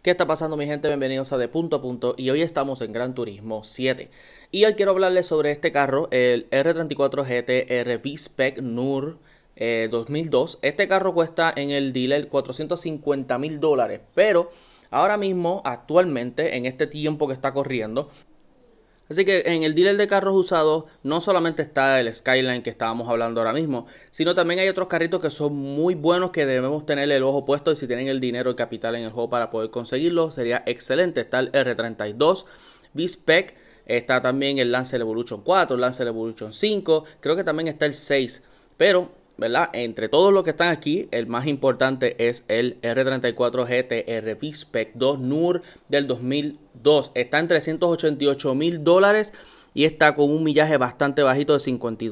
¿Qué está pasando, mi gente? Bienvenidos a De Punto a Punto y hoy estamos en Gran Turismo 7 y hoy quiero hablarles sobre este carro, el R34 GT V-Spec NUR 2002. Este carro cuesta en el dealer $450,000, pero ahora mismo, actualmente, en este tiempo que está corriendo, así que en el dealer de carros usados no solamente está el Skyline que estábamos hablando ahora mismo, sino también hay otros carritos que son muy buenos que debemos tener el ojo puesto, y si tienen el dinero, el capital en el juego para poder conseguirlo, sería excelente. Está el R32 V-Spec, está también el Lancer Evolution 4, el Lancer Evolution 5, creo que también está el 6, pero ¿verdad? Entre todos los que están aquí, el más importante es el R34 GT V-Spec 2 NUR del 2002. Está en $388,000 y está con un millaje bastante bajito de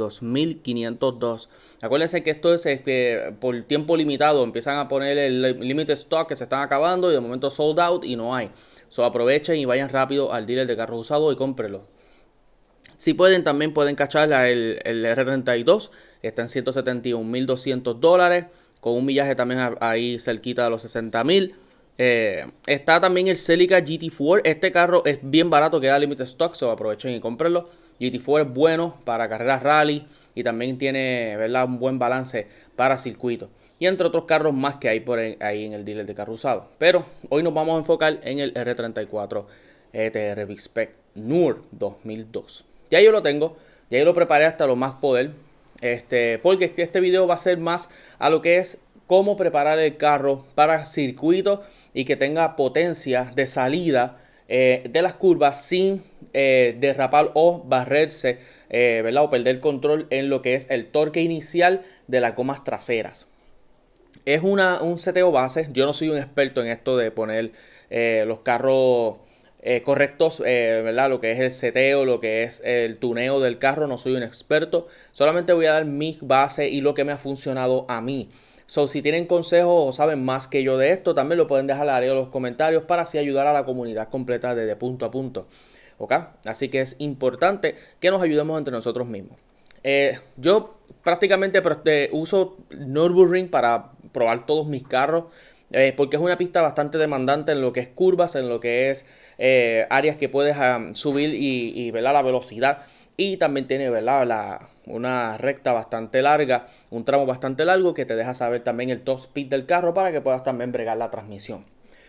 52,502. Acuérdense que esto es por tiempo limitado. Empiezan a poner el limited stock que se están acabando y de momento sold out y no hay. Aprovechen y vayan rápido al dealer de carros usados y cómprenlo. Si pueden, también pueden cachar el R32. Está en $171,200 con un millaje también ahí cerquita de los 60,000. Está también el Celica GT4. Este carro es bien barato, queda limited stock, aprovechen y cómprenlo. GT4 es bueno para carreras rally y también tiene, ¿verdad?, un buen balance para circuito. Y entre otros carros más que hay por ahí en el dealer de carro usado. Pero hoy nos vamos a enfocar en el R34 GT V-Spec NUR 2002. Ya yo lo tengo, ya yo lo preparé hasta lo más poder. Porque este video va a ser más a lo que es cómo preparar el carro para circuito y que tenga potencia de salida de las curvas sin derrapar o barrerse, ¿verdad? O perder control en lo que es el torque inicial de las gomas traseras. Es un seteo base. Yo no soy un experto en esto de poner los carros correctos, ¿verdad? Lo que es el seteo, lo que es el tuneo del carro, no soy un experto. Solamente voy a dar mi base y lo que me ha funcionado a mí. Si tienen consejos o saben más que yo de esto, también lo pueden dejar en el área de los comentarios para así ayudar a la comunidad completa de punto a punto. ¿Ok? Así que es importante que nos ayudemos entre nosotros mismos. Yo prácticamente uso Nürburgring para probar todos mis carros. Porque es una pista bastante demandante en lo que es curvas, en lo que es áreas que puedes subir y ¿verdad?, la velocidad. Y también tiene, ¿verdad?, una recta bastante larga, un tramo bastante largo que te deja saber también el top speed del carro para que puedas también bregar la transmisión.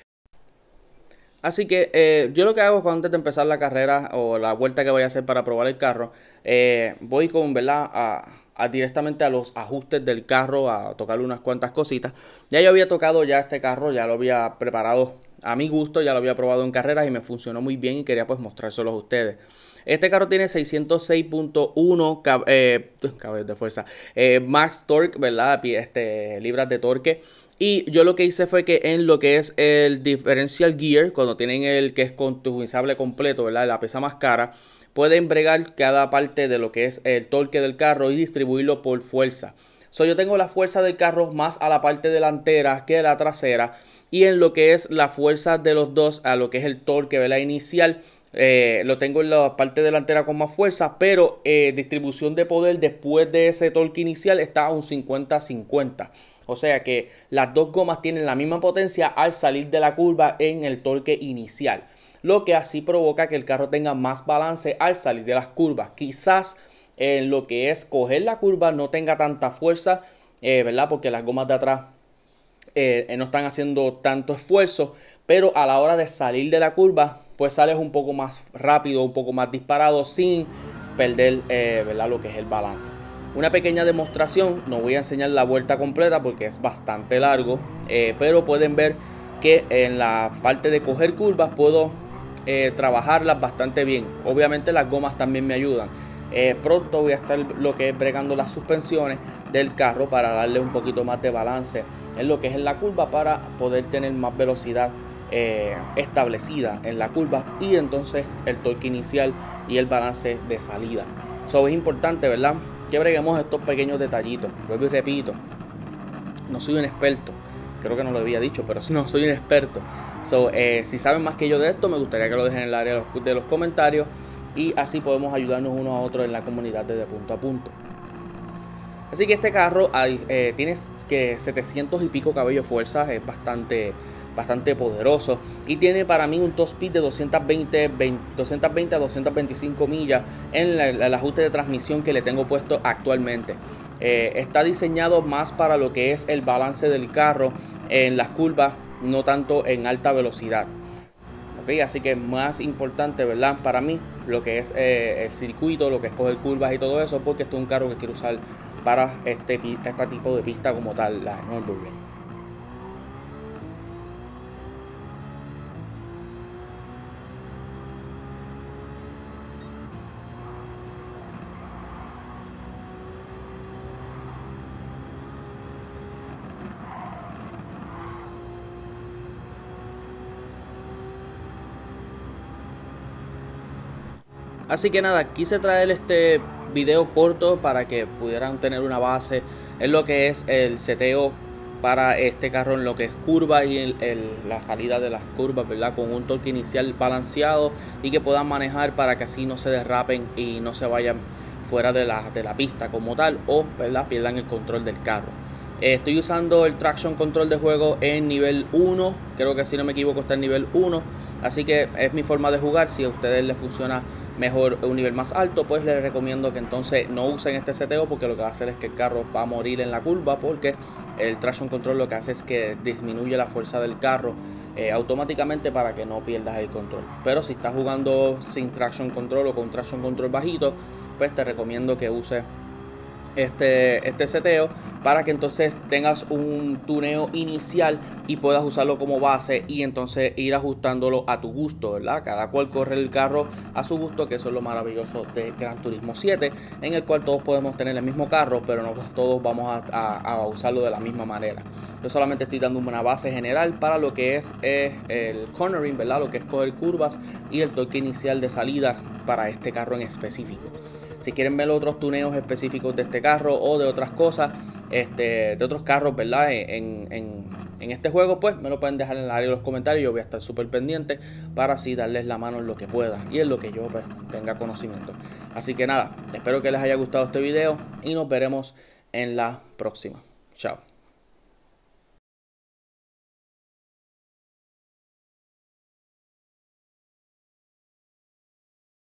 Así que yo lo que hago antes de empezar la carrera o la vuelta que voy a hacer para probar el carro, voy con, ¿verdad?, directamente a los ajustes del carro, a tocarle unas cuantas cositas. Ya yo había tocado este carro, ya lo había preparado a mi gusto, ya lo había probado en carreras y me funcionó muy bien y quería pues mostrárselos a ustedes. Este carro tiene 606.1 caballos de fuerza, max torque, ¿verdad?, libras de torque. Y yo lo que hice fue que en lo que es el differential gear, cuando tienen el que es customizable completo, ¿verdad?, la pieza más cara, pueden bregar cada parte de lo que es el torque del carro y distribuirlo por fuerza. Yo tengo la fuerza del carro más a la parte delantera que la trasera, y en lo que es la fuerza de los dos a lo que es el torque, ¿verdad?, inicial, lo tengo en la parte delantera con más fuerza, pero distribución de poder después de ese torque inicial está a un 50-50. O sea que las dos gomas tienen la misma potencia al salir de la curva en el torque inicial, lo que así provoca que el carro tenga más balance al salir de las curvas. Quizás en lo que es coger la curva no tenga tanta fuerza, ¿verdad?, porque las gomas de atrás no están haciendo tanto esfuerzo, pero a la hora de salir de la curva pues sales un poco más rápido, un poco más disparado sin perder ¿verdad?, lo que es el balance. Una pequeña demostración, no voy a enseñar la vuelta completa porque es bastante largo, pero pueden ver que en la parte de coger curvas puedo trabajarlas bastante bien. Obviamente las gomas también me ayudan. Pronto voy a estar lo que es bregando las suspensiones del carro para darle un poquito más de balance en lo que es en la curva, para poder tener más velocidad establecida en la curva y entonces el torque inicial y el balance de salida. Es importante, ¿verdad?, que breguemos estos pequeños detallitos. Vuelvo y repito, no soy un experto, creo que no lo había dicho, pero no soy un experto. Si saben más que yo de esto, me gustaría que lo dejen en el área de los comentarios, y así podemos ayudarnos unos a otros en la comunidad de punto a punto. Así que este carro tiene que 700 y pico caballos de fuerza, es bastante bastante poderoso. Y tiene para mí un top speed de 220 a 225 millas en el ajuste de transmisión que le tengo puesto actualmente. Está diseñado más para lo que es el balance del carro en las curvas, no tanto en alta velocidad. Okay, así que es más importante, ¿verdad? Para mí, lo que es el circuito, lo que es coger curvas y todo eso, porque este es un carro que quiero usar para este tipo de pista como tal, la Nürburgring. Así que nada, quise traer este video corto para que pudieran tener una base en lo que es el seteo para este carro, en lo que es curvas y la salida de las curvas, ¿verdad? Con un torque inicial balanceado y que puedan manejar para que así no se derrapen y no se vayan fuera de la pista como tal, o ¿verdad? Pierdan el control del carro. Estoy usando el Traction Control de juego en nivel 1, creo que si no me equivoco está en nivel 1, así que es mi forma de jugar. Si a ustedes les funciona mejor un nivel más alto, pues les recomiendo que entonces no usen este seteo, porque lo que va a hacer es que el carro va a morir en la curva, porque el Traction Control lo que hace es que disminuye la fuerza del carro automáticamente para que no pierdas el control. Pero si estás jugando sin Traction Control o con Traction Control bajito, pues te recomiendo que uses este seteo para que entonces tengas un tuneo inicial y puedas usarlo como base y entonces ir ajustándolo a tu gusto, ¿verdad? Cada cual corre el carro a su gusto, que eso es lo maravilloso de Gran Turismo 7, en el cual todos podemos tener el mismo carro, pero no todos vamos a usarlo de la misma manera. Yo solamente estoy dando una base general para lo que es el cornering, ¿verdad? Lo que es coger curvas y el torque inicial de salida para este carro en específico. Si quieren ver otros tuneos específicos de este carro o de otras cosas, de otros carros, ¿verdad? En este juego, pues me lo pueden dejar en el área de los comentarios. Yo voy a estar súper pendiente para así darles la mano en lo que pueda y en lo que yo pues tenga conocimiento. Así que nada, espero que les haya gustado este video y nos veremos en la próxima. Chao.